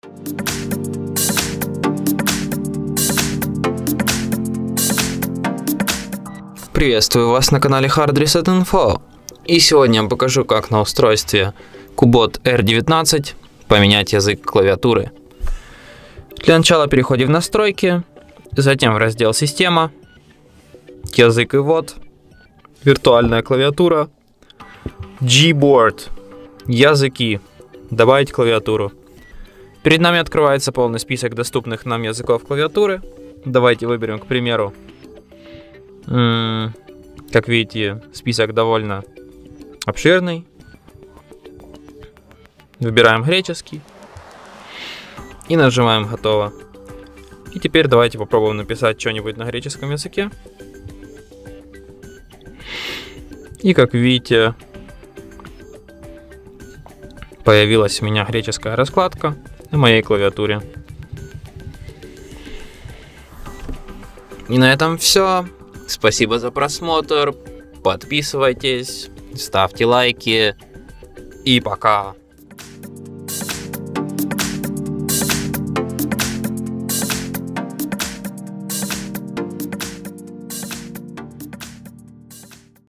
Приветствую вас на канале Hard Reset Info. И сегодня я покажу, как на устройстве Cubot R19 поменять язык клавиатуры. Для начала переходим в настройки, затем в раздел «Система», язык и ввод, виртуальная клавиатура, Gboard, языки, добавить клавиатуру. Перед нами открывается полный список доступных нам языков клавиатуры. Давайте выберем, к примеру, как видите, список довольно обширный. Выбираем греческий и нажимаем «Готово». И теперь давайте попробуем написать что-нибудь на греческом языке. И как видите, появилась у меня греческая раскладка на моей клавиатуре. И на этом все. Спасибо за просмотр. Подписывайтесь, ставьте лайки. И пока.